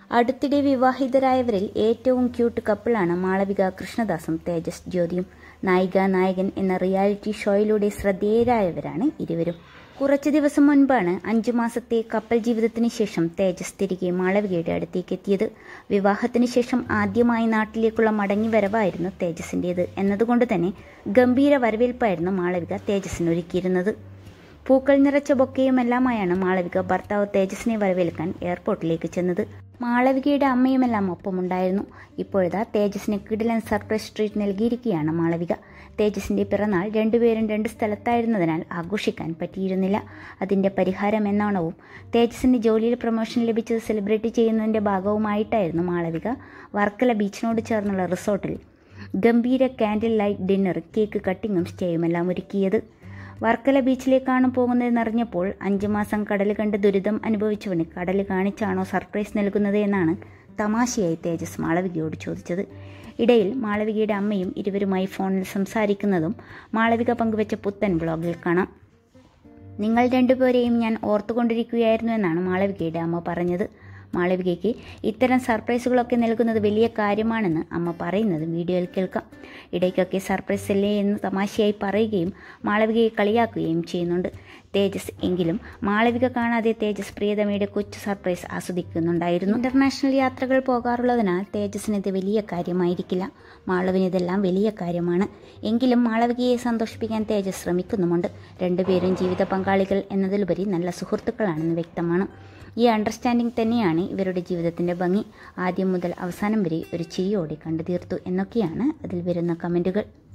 അടുത്തിടെ വിവാഹിതരായവരിൽ ഏറ്റവും ക്യൂട്ട് കപ്പിളാണ് മാളവിക കൃഷ്ണദാസും തേജസ് ജ്യോതിയും. നായിക നായകൻ എന്ന റിയാലിറ്റി ഷോയിലൂടെ ശ്രദ്ധേയരായവരാണ് ഇരുവരും. കുറച്ചു ദിവസം മുൻപാണ് 5 മാസത്തെ കപ്പൽ ജീവിതത്തിന് ശേഷം തേജസ് തിരികെ മാളവികയുടെ അടുത്തേക്ക് എത്തിയത്. വിവാഹത്തിന് ശേഷം ആദ്യമായി നാട്ടിലേക്കുള്ള മടങ്ങിവരവായിരുന്നു തേജസിൻ്റേത് എന്നതുകൊണ്ട് തന്നെ ഗംഭീര വരവേൽപ്പായിരുന്നു മാളവിക തേജസിനൊരുക്കിയിരുന്നത്. പൂക്കൾ നിറച്ച ബൊക്കെയുമെല്ലാമായാണ് മാളവിക ഭർത്താവ് തേജസിനെ വരവേൽക്കാൻ എയർപോർട്ടിലേക്ക് ചെന്നത്. മാളവികയുടെ അമ്മയുമെല്ലാം ഒപ്പമുണ്ടായിരുന്നു. ഇപ്പോഴത്തെ തേജസിന് കിടിലൻ സർപ്രൈസ് ട്രീറ്റ് നൽകിയിരിക്കുകയാണ് മാളവിക. തേജസിന്റെ പിറന്നാൾ രണ്ടുപേരും 2 സ്ഥലത്തായിരുന്നതിനാൽ ആഘോഷിക്കാൻ പറ്റിയിരുന്നില്ല. അതിന്റെ പരിഹാരം എന്നോണവും തേജസിന് ജോലിയിൽ പ്രൊമോഷൻ ലഭിച്ചത് സെലിബ്രേറ്റ് ചെയ്യുന്നതിന്റെ ഭാഗവുമായിട്ടായിരുന്നു മാളവിക വർക്കല ബീച്ചിനോട് ചേർന്നുള്ള റിസോർട്ടിൽ ഗംഭീര കാൻഡിൽ ലൈറ്റ് ഡിന്നർ, കേക്ക് കട്ടിങ്ങും സ്റ്റേയുമെല്ലാം ഒരുക്കിയത്. വർക്കല ബീച്ചിലേക്കാണ് പോകുന്നതെന്നറിഞ്ഞപ്പോൾ 5 മാസം കടൽ കണ്ട് ദുരിതം അനുഭവിച്ചവന് കടൽ കാണിച്ചാണോ സർപ്രൈസ് നൽകുന്നത് എന്നാണ് തമാശയായി തേജസ് മാളവികയോട് ചോദിച്ചത്. ഇടയിൽ മാളവികയുടെ അമ്മയും ഇരുവരുമായി ഫോണിൽ സംസാരിക്കുന്നതും മാളവിക പങ്കുവച്ച പുത്തൻ വ്ളോഗിൽ കാണാം. നിങ്ങൾ രണ്ടുപേരെയും ഞാൻ ഓർത്തുകൊണ്ടിരിക്കുകയായിരുന്നു എന്നാണ് മാളവികയുടെ അമ്മ പറഞ്ഞത്. മാളവികയ്ക്ക് ഇത്തരം സർപ്രൈസുകളൊക്കെ നൽകുന്നത് വലിയ കാര്യമാണെന്ന് അമ്മ പറയുന്നത് വീഡിയോയിൽ കേൾക്കാം. ഇടയ്ക്കൊക്കെ സർപ്രൈസ് അല്ലേ എന്ന് തമാശയായി പറയുകയും മാളവികയെ കളിയാക്കുകയും ചെയ്യുന്നുണ്ട് തേജസ്. എങ്കിലും മാളവിക കാണാതെ തേജസ് പ്രിയതമയുടെ കൊച്ചു സർപ്രൈസ് ആസ്വദിക്കുന്നുണ്ടായിരുന്നു. ഇന്റർനാഷണൽ യാത്രകൾ പോകാറുള്ളതിനാൽ തേജസിന് ഇത് വലിയ കാര്യമായിരിക്കില്ല. മാളവിന് ഇതെല്ലാം വലിയ കാര്യമാണ്. എങ്കിലും മാളവികയെ സന്തോഷിപ്പിക്കാൻ തേജസ് ശ്രമിക്കുന്നുമുണ്ട്. രണ്ടുപേരും ജീവിത പങ്കാളികൾ എന്നതിലുപരി നല്ല സുഹൃത്തുക്കളാണെന്ന് വ്യക്തമാണ്. ഈ അണ്ടർസ്റ്റാൻഡിംഗ് തന്നെയാണ് ഇവരുടെ ജീവിതത്തിൻ്റെ ഭംഗി. ആദ്യം മുതൽ അവസാനം വരെ ഒരു ചിരിയോടെ കണ്ടു തീർത്തു എന്നൊക്കെയാണ് അതിൽ വരുന്ന കമൻറ്റുകൾ.